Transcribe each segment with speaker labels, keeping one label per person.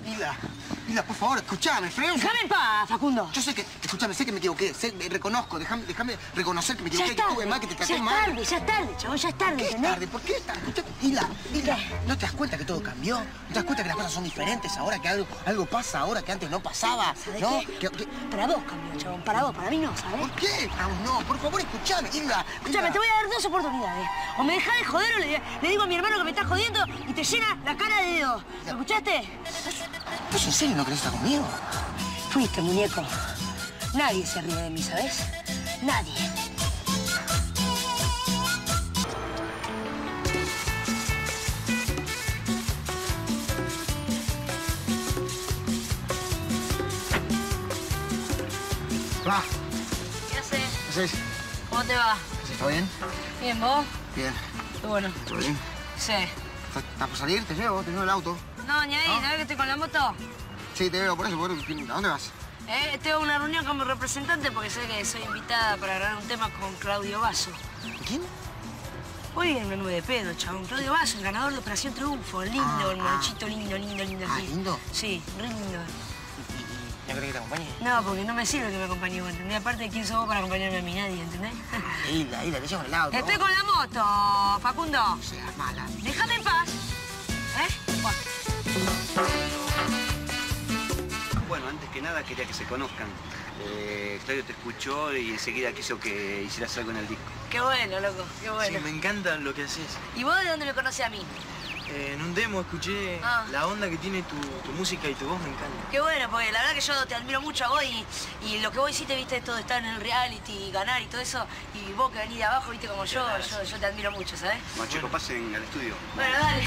Speaker 1: Hilda, por favor, escuchame, freno.
Speaker 2: Déjame en paz, Facundo.
Speaker 1: Yo sé que, escúchame, sé que me equivoqué, reconozco, déjame reconocer que me equivoqué, que estuve mal, que te traté mal.
Speaker 2: Ya es tarde, chabón, ya es tarde,
Speaker 1: ¿Qué es
Speaker 2: ¿entendés?
Speaker 1: tarde? ¿Por qué es tarde? Hilda, ¿no te das cuenta que todo cambió? ¿No te das cuenta que las cosas son diferentes ahora, que algo pasa ahora que antes no pasaba?
Speaker 2: ¿Sabés
Speaker 1: ¿No?
Speaker 2: qué? Para vos cambió, chabón, para vos, para mí no, ¿sabés?
Speaker 1: ¿Por qué? No, por favor, escuchame, Hilda.
Speaker 2: Escuchame, te voy a dar dos oportunidades. O me dejás de joder o le digo a mi hermano que me estás jodiendo y te llena la cara de dedos. ¿Me escuchaste?
Speaker 1: ¿Vos en serio no querés estar conmigo?
Speaker 2: Fuiste, muñeco. Nadie se ríe de mí, ¿sabes? Nadie.
Speaker 1: Va.
Speaker 2: ¿Qué haces?
Speaker 1: ¿Qué haces?
Speaker 2: ¿Cómo te va?
Speaker 1: ¿Está bien?
Speaker 2: Bien, ¿vos?
Speaker 1: Bien.
Speaker 2: Qué bueno.
Speaker 1: ¿Todo bien?
Speaker 2: Sí.
Speaker 1: ¿Estás por salir? Te llevo el auto.
Speaker 2: No, ni ahí, ¿no ves que estoy con la moto?
Speaker 1: Sí, te veo, por eso. ¿A dónde vas?
Speaker 2: Tengo una reunión con mi representante porque sé que soy invitada para grabar un tema con Claudio Basso.
Speaker 1: ¿Quién?
Speaker 2: Hoy en menú de pedo, chabón. Claudio Basso, el ganador de Operación Triunfo. Lindo, el monochito lindo.
Speaker 1: Ah, ¿lindo?
Speaker 2: Sí, re lindo.
Speaker 1: ¿No querés que te acompañe?
Speaker 2: No, porque no me sirve que me acompañe vos, ¿entendés? Aparte, ¿quién sos vos para acompañarme a mí? Nadie, ¿entendés?
Speaker 1: Hilda, te llevo en el auto.
Speaker 2: Estoy con la moto, Facundo.
Speaker 1: No seas mala.
Speaker 2: Déjame en paz. Buah.
Speaker 3: Bueno, antes que nada quería que se conozcan. Claudio te escuchó y enseguida quiso que hicieras algo en el disco.
Speaker 2: Qué bueno, loco, qué bueno.
Speaker 4: Sí, me encanta lo que haces.
Speaker 2: ¿Y vos de dónde me conocés a mí?
Speaker 4: En un demo escuché la onda que tiene tu música y tu voz, me encanta.
Speaker 2: Qué bueno, porque la verdad que yo te admiro mucho a vos y lo que vos hiciste, viste, esto de estar en el reality, ganar y todo eso, y vos que venís de abajo, viste, como yo te admiro mucho, ¿sabes?
Speaker 3: Bueno, chicos, pasen al estudio.
Speaker 2: Bueno, dale.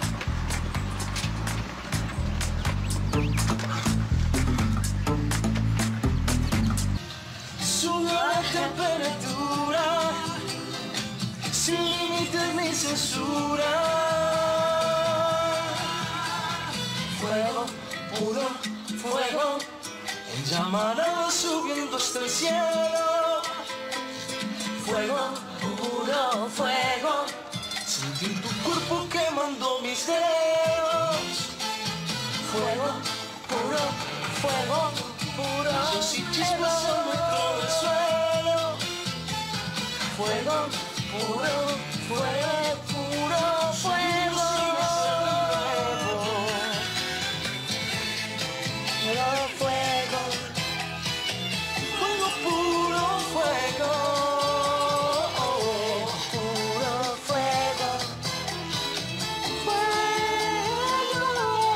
Speaker 5: Sube la temperatura, sin límites ni censura. Fuego, puro fuego, en llamarada subiendo hasta el cielo. Fuego, puro fuego, sentir tu cuerpo quemando mis dedos. Fuego, puro fuego, puro y chispas en nuestro del suelo. Fuego, puro fuego, puro fuego. Puro fuego, fuego, puro fuego, puro fuego, fuego.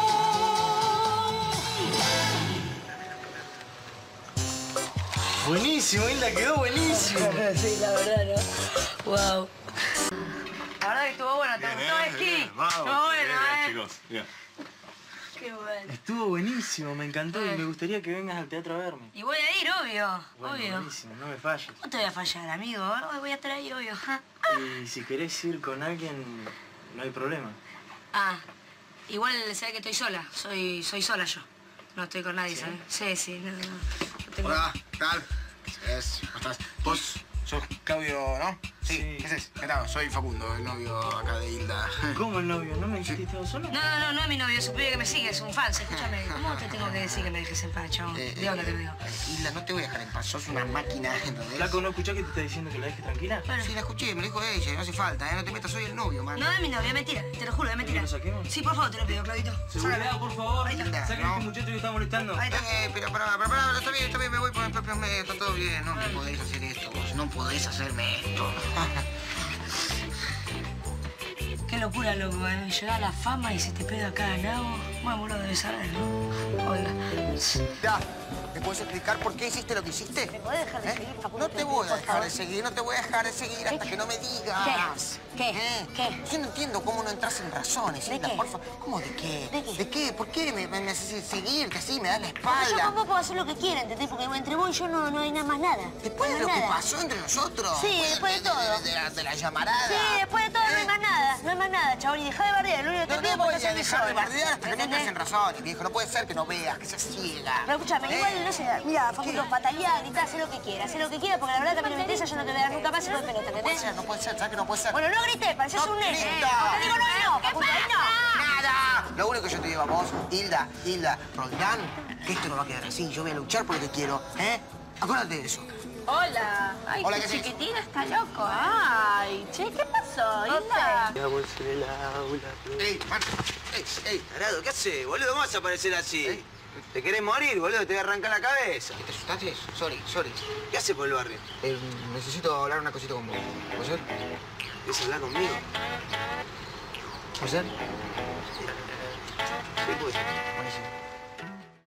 Speaker 4: Buenísimo, Hilda, quedó buenísimo.
Speaker 2: Sí, la verdad, ¿no? Wow. La verdad que estuvo bueno, ¿te gustó, Esqui? Estuvo bueno,
Speaker 3: chicos. Bien.
Speaker 2: Qué bueno.
Speaker 4: Estuvo buenísimo, me encantó y me gustaría que vengas al teatro a verme.
Speaker 2: Y voy a ir, obvio,
Speaker 4: Bueno,
Speaker 2: obvio.
Speaker 4: buenísimo, no me falles.
Speaker 2: No te voy a fallar, amigo. Voy a estar ahí, obvio.
Speaker 4: Y si querés ir con alguien, no hay problema.
Speaker 2: Ah, igual sabés que estoy sola. Soy sola yo. No estoy con nadie, ¿sabes? Sí, no. Yo tengo...
Speaker 1: Hola, ¿qué tal? ¿Cómo estás? ¿Vos sos Claudio, no? Sí. ¿Qué haces? ¿Qué tal? Soy Facundo, el novio acá de Hilda.
Speaker 4: ¿Cómo el novio? ¿No me dijiste que estabas solo?
Speaker 2: No es mi novio, es un pibe que me sigue, es un fan. Escúchame, ¿cómo te tengo que decir que me dejes en paz, chabón? ¿De dónde te veo?
Speaker 1: Hilda, no te voy a dejar en paz, sos una máquina, ¿entendés?
Speaker 4: Flaco, ¿no escuchás que te está diciendo que la dejes tranquila?
Speaker 2: Bueno.
Speaker 1: Sí, la escuché, me lo dijo ella, no hace falta, no te metas, soy el novio, man.
Speaker 2: No es mi novio, es mentira, te lo juro, es mentira.
Speaker 4: ¿Lo saquemos?
Speaker 2: Sí, por favor, te lo pido, Claudito.
Speaker 4: Seguridad, por favor.
Speaker 2: Ahí está.
Speaker 4: Saquen a este muchacho que está molestando.
Speaker 2: Ahí está.
Speaker 1: Pero pará, está bien, me voy por mis propios medios, está todo bien. No me podés hacer esto, vos, no podés hacerme esto.
Speaker 2: Qué locura, loco, ¿eh? Llegar a la fama y se te pega cada nabo. Bueno, vos lo debes saber, ¿no? Oiga.
Speaker 1: Ya, ¿me puedes explicar por qué hiciste lo que hiciste?
Speaker 2: ¿Me podés dejar de seguir, Facundo?
Speaker 1: No te voy a dejar de seguir, no te voy a dejar de seguir hasta que no me digas.
Speaker 2: ¿Qué?
Speaker 1: Yo no entiendo cómo no entras en razones,
Speaker 2: ¿De
Speaker 1: Hilda,
Speaker 2: qué?
Speaker 1: por favor. ¿Cómo de qué?
Speaker 2: ¿De qué?
Speaker 1: ¿De qué? ¿Por qué me haces seguirte así? Me das la
Speaker 2: Porque yo
Speaker 1: espalda.
Speaker 2: con vos puedo hacer lo que quiera, ¿entendés? Porque entre vos y yo no hay nada más nada.
Speaker 1: Después
Speaker 2: no
Speaker 1: de
Speaker 2: hay
Speaker 1: lo que
Speaker 2: nada.
Speaker 1: pasó entre nosotros.
Speaker 2: Sí, después de todo.
Speaker 1: De la llamarada.
Speaker 2: Sí, después de todo no hay más nada. No hay más nada, chabón. Y dejá de bardear. Lo único que te
Speaker 1: No
Speaker 2: pido
Speaker 1: te voy
Speaker 2: es
Speaker 1: a dejar de bardear hasta que no
Speaker 2: ¿entendés?
Speaker 1: entres en razones, viejo. No puede ser que no veas, que seas ciega.
Speaker 2: Pero escúchame, igual no sé, mira, Facundo, pataleá, gritá, haz lo que quieras, porque la verdad que a mí no me interesa, yo no te voy a dar nunca más y no me pelota,
Speaker 1: No puede
Speaker 2: ¿entendés?
Speaker 1: ser, no puede ser, ¿sabes que no puede ser?
Speaker 2: Bueno, no grites, pareces
Speaker 1: No
Speaker 2: un nene.
Speaker 1: grita.
Speaker 2: Cuando te digo no, Facundo, ahí no.
Speaker 1: ¡Nada! lo único que yo te digo a vos, Hilda Roldán, que esto no va a quedar así. Yo voy a luchar por lo que quiero, ¿eh? Acuérdate de eso.
Speaker 6: Hola. Ay,
Speaker 1: Hola,
Speaker 6: tu
Speaker 1: ¿qué haces?
Speaker 6: chiquitina está loco. Ay, che, ¿qué pasó, Hilda?
Speaker 3: Vamos en el aula.
Speaker 1: Ey, man. Ey.
Speaker 3: Tarado, ¿qué haces, boludo? ¿Cómo vas a aparecer así? ¿Te querés morir, boludo? Te voy a arrancar la cabeza.
Speaker 1: ¿Te asustaste? Sorry.
Speaker 3: ¿Qué haces por el barrio?
Speaker 1: Necesito hablar una cosita con vos. ¿Puede ser?
Speaker 3: ¿Quieres hablar conmigo?
Speaker 1: ¿Puede ser?
Speaker 3: Sí, pues.
Speaker 1: Buenísimo.